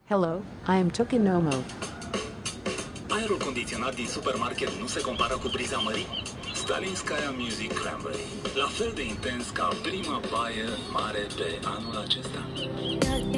Hello, I am Tokinomo. Aerul condiționat din supermarket nu se compară cu briza mării? Stalinskaya Music Cranberry, la fel de intens ca prima baie mare pe anul acesta.